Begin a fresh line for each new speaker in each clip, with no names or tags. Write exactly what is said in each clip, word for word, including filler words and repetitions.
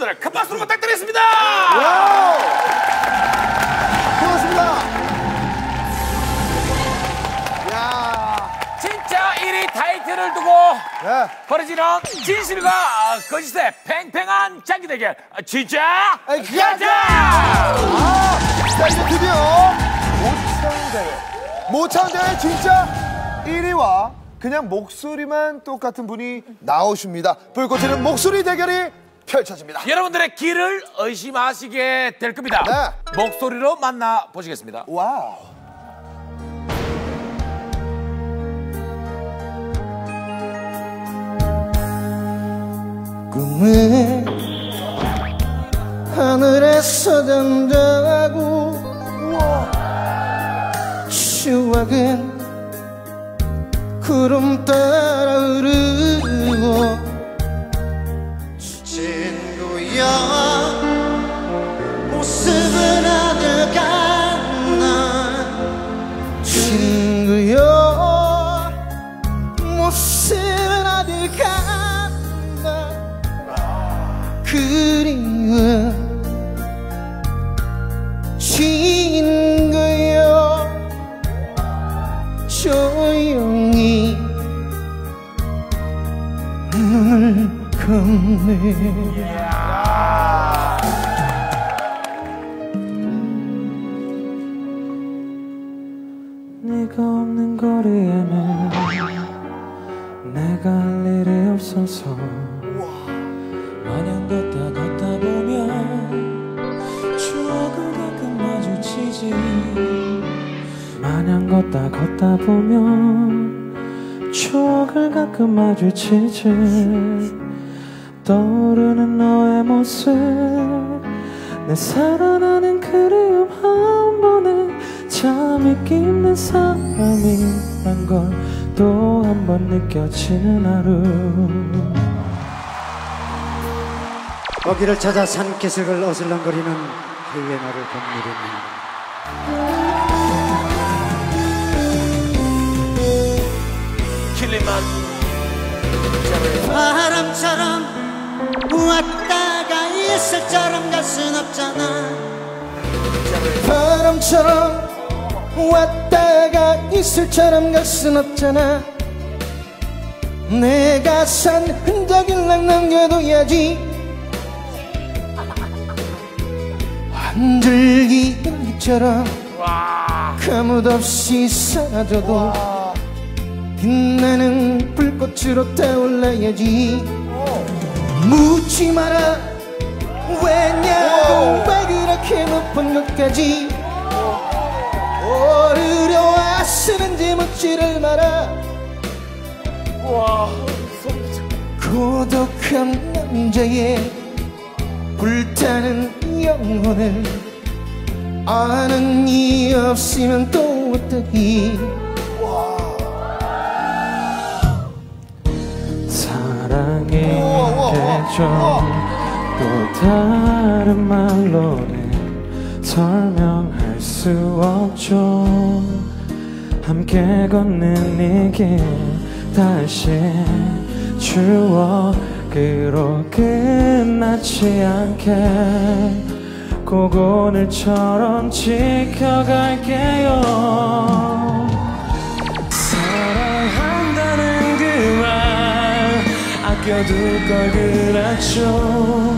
여러분들 큰 박수로 부탁드리겠습니다.
와우. 고맙습니다. 야.
진짜 일 위 타이틀을 두고
네.
벌어지는 진실과 거짓의 팽팽한 장기 대결. 진짜
아이,
가자!
아, 자 이제 드디어 모창대회. 모창대회 진짜 일 위와 그냥 목소리만 똑같은 분이 나오십니다. 불꽃 튀는 목소리 대결이 펼쳐집니다.
여러분들의 귀를 의심하시게 될 겁니다.
네.
목소리로 만나보시겠습니다.
와우.
꿈은 하늘에서 잔다고 추억은 구름 따라 흐르고 친구야 모습은 어딜 갔나 친구야 모습은 어딜 갔나 그리워 친구여 조용히 눈을 감네 네가 없는 거리에는 내가 할 일이 없어서 마냥 걷다 걷다 보면 추억을 가끔 마주치지 마냥 걷다 걷다 보면 추억을 가끔 마주치지 떠오르는 너의 모습 내 살아나는 그리움 한 번에 참 있기 있는 사람이란 걸 또 한 번 느껴지는 하루
먹이를 찾아 산기슭을 어슬렁거리는 하이에나를 봅니다.
킬링만
바람처럼 왔다가 있을처럼 갈 순 없잖아
바람처럼 왔다가 있을처럼 갈 순 없잖아 내가 산 흔적을 난 남겨둬야지 흔들리는 잎처럼 아무도 없이 사라져도 빛나는 불꽃으로 타올라야지 묻지 마라 왜냐고 왜 그렇게 높은 곳까지 오르려 왔으는지 묻지를 마라 고독한 남자의 불타는 영혼을 아는 이 없으면 또 어떡해 사랑의 계절 또 다른 말로는 설명할 수 없죠 함께 걷는 이 길 다시 추억으로 끝나지 않게 꼭 오늘처럼 지켜갈게요 사랑한다는 그 말 아껴둘 걸 그랬죠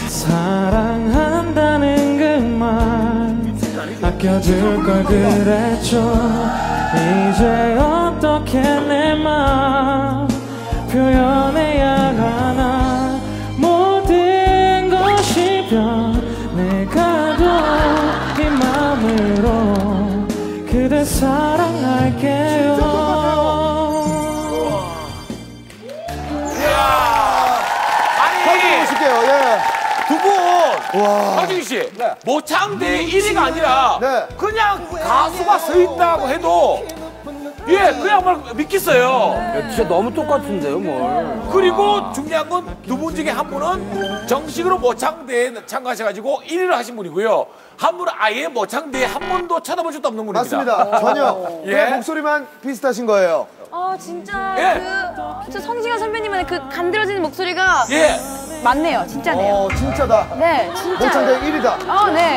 사랑한다는 그 말 아껴둘 걸 그랬죠 이제 어떻게 내 맘 표현해야 하나 모든 것이 변해가도 이 맘으로 그대 사랑할게요
아니
보실게요. 예.
두 분
와.
박진규 씨
네.
모창대 일 위가 아니라
네.
그냥 가수가 서 있다고 해도 예 그냥 말 믿겠어요.
진짜 너무 똑같은데요, 뭘.
그리고 중요한 건 두 분 중에 한 분은 정식으로 모창대에 참가하셔가지고 일 위를 하신 분이고요. 한 분은 아예 모창대에 한 번도 쳐다본 적도 없는 분입니다.
맞습니다. 전혀.
예.
그냥 목소리만 비슷하신 거예요.
아 진짜
예.
그 저 성시경 선배님의 그 간드러지는 목소리가
예.
맞네요. 진짜네요.
어, 진짜다.
네, 진짜.
모창대 일 위다.
어, 네.